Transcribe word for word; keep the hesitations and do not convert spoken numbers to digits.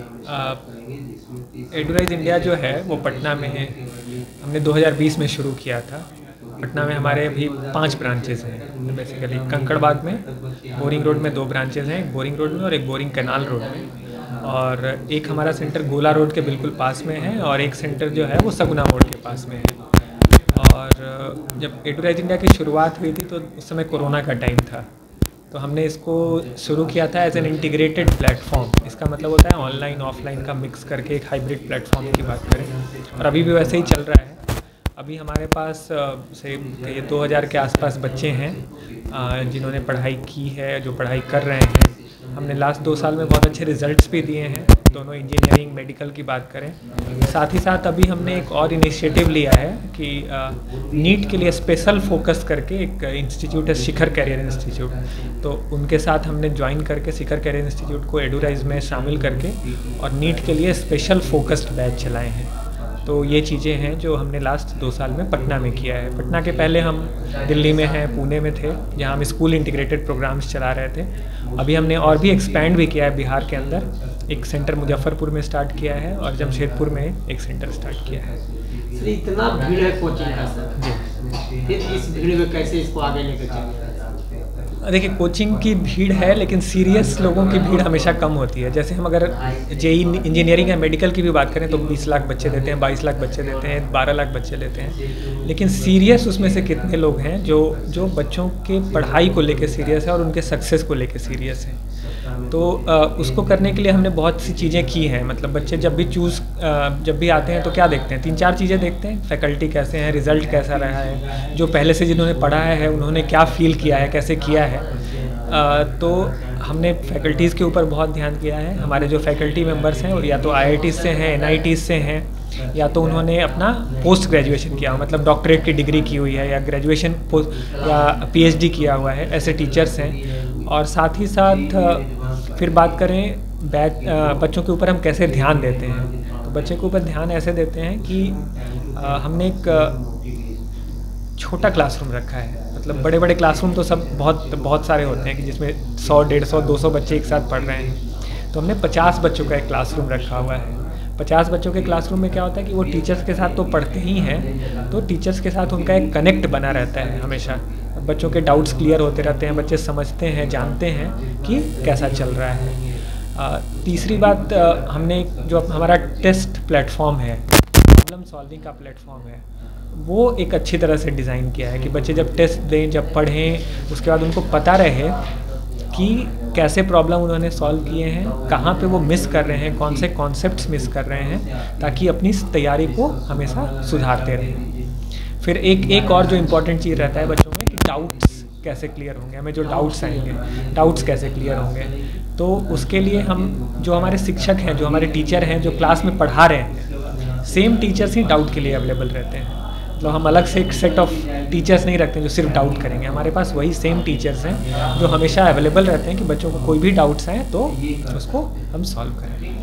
एडुराइज India जो है वो पटना में है। हमने दो हज़ार बीस में शुरू किया था। पटना में हमारे अभी पांच ब्रांचेज़ हैं बेसिकली। कंकड़बाग में, बोरिंग रोड में दो ब्रांचेज़ हैं, एक बोरिंग रोड में और एक बोरिंग कैनाल रोड में, और एक हमारा सेंटर गोला रोड के बिल्कुल पास में है, और एक सेंटर जो है वो सगुना मोड़ के पास में है। और जब एडुराइज इंडिया की शुरुआत हुई थी तो उस समय कोरोना का टाइम था, तो हमने इसको शुरू किया था एज एन इंटीग्रेटेड प्लेटफॉर्म। इसका मतलब होता है ऑनलाइन ऑफलाइन का मिक्स करके एक हाइब्रिड प्लेटफॉर्म की बात करें, और अभी भी वैसे ही चल रहा है। अभी हमारे पास से ये दो हज़ार के आसपास बच्चे हैं जिन्होंने पढ़ाई की है, जो पढ़ाई कर रहे हैं। हमने लास्ट दो साल में बहुत अच्छे रिजल्ट्स भी दिए हैं, दोनों इंजीनियरिंग मेडिकल की बात करें। साथ ही साथ अभी हमने एक और इनिशिएटिव लिया है कि नीट के लिए स्पेशल फोकस करके एक इंस्टीट्यूट है, शिखर कैरियर इंस्टीट्यूट, तो उनके साथ हमने ज्वाइन करके शिखर कैरियर इंस्टीट्यूट को एडुराइज में शामिल करके और नीट के लिए स्पेशल फोकस्ड बैच चलाए हैं। तो ये चीज़ें हैं जो हमने लास्ट दो साल में पटना में किया है। पटना के पहले हम दिल्ली में हैं, पुणे में थे, जहाँ हम स्कूल इंटीग्रेटेड प्रोग्राम्स चला रहे थे। अभी हमने और भी एक्सपैंड भी किया है बिहार के अंदर। एक सेंटर मुजफ्फरपुर में स्टार्ट किया है और जमशेदपुर में एक सेंटर स्टार्ट किया है। सर, इतना भीड़ है कोचिंग का सर जी, फिर इस भीड़ में कैसे इसको आगे लेकर चलें? देखिए, कोचिंग की भीड़ है, लेकिन सीरियस लोगों की भीड़ हमेशा कम होती है। जैसे हम अगर जेई इंजीनियरिंग या मेडिकल की भी बात करें तो बीस लाख बच्चे देते हैं, बाईस लाख बच्चे देते हैं, बारह लाख बच्चे लेते हैं, लेकिन सीरियस उसमें से कितने लोग हैं जो जो बच्चों के पढ़ाई को लेके सीरियस है और उनके सक्सेस को लेके सीरियस है। तो आ, उसको करने के लिए हमने बहुत सी चीज़ें की हैं। मतलब बच्चे जब भी चूज़ जब भी आते हैं तो क्या देखते हैं, तीन चार चीज़ें देखते हैं। फैकल्टी कैसे हैं, रिज़ल्ट कैसा रहा है, जो पहले से जिन्होंने पढ़ा है उन्होंने क्या फ़ील किया है, कैसे किया है। आ, तो हमने फैकल्टीज़ के ऊपर बहुत ध्यान किया है। हमारे जो फैकल्टी मेंबर्स हैं या तो आई आई टी से हैं, एन आई टी से हैं, या तो उन्होंने अपना पोस्ट ग्रेजुएशन किया हो, मतलब डॉक्टरेट की डिग्री की हुई है, या ग्रेजुएशन पोस्ट या पी एच डी किया हुआ है, ऐसे टीचर्स हैं। और साथ ही साथ फिर बात करें बैच बच्चों के ऊपर हम कैसे ध्यान देते हैं, तो बच्चे के ऊपर ध्यान ऐसे देते हैं कि आ, हमने एक छोटा क्लासरूम रखा है। मतलब बड़े बड़े क्लासरूम तो सब बहुत बहुत सारे होते हैं कि जिसमें सौ डेढ़ सौ दो सौ बच्चे एक साथ पढ़ रहे हैं, तो हमने पचास बच्चों का एक क्लासरूम रखा हुआ है। पचास बच्चों के क्लासरूम में क्या होता है कि वो टीचर्स के साथ तो पढ़ते ही हैं, तो टीचर्स के साथ उनका एक कनेक्ट बना रहता है हमेशा। बच्चों के डाउट्स क्लियर होते रहते हैं, बच्चे समझते हैं, जानते हैं कि कैसा चल रहा है। आ, तीसरी बात, आ, हमने जो हमारा टेस्ट प्लेटफॉर्म है, प्रॉब्लम सॉल्विंग का प्लेटफॉर्म है, वो एक अच्छी तरह से डिज़ाइन किया है कि बच्चे जब टेस्ट दें, जब पढ़ें, उसके बाद उनको पता रहे कि कैसे प्रॉब्लम उन्होंने सॉल्व किए हैं, कहाँ पे वो मिस कर रहे हैं, कौन से कॉन्सेप्ट्स मिस कर रहे हैं, ताकि अपनी तैयारी को हमेशा सुधारते रहें। फिर एक एक और जो इम्पोर्टेंट चीज़ रहता है बच्चों में कि डाउट्स कैसे क्लियर होंगे, हमें जो डाउट्स आएंगे, डाउट्स कैसे क्लियर होंगे। तो उसके लिए हम जो हमारे शिक्षक हैं, जो हमारे टीचर हैं, जो क्लास में पढ़ा रहे हैं, सेम टीचर्स ही डाउट के लिए अवेलेबल रहते हैं। तो हम अलग से एक सेट ऑफ टीचर्स नहीं रखते हैं जो सिर्फ डाउट करेंगे। हमारे पास वही सेम टीचर्स हैं जो हमेशा अवेलेबल रहते हैं कि बच्चों को कोई भी डाउट्स आए तो उसको हम सॉल्व करें।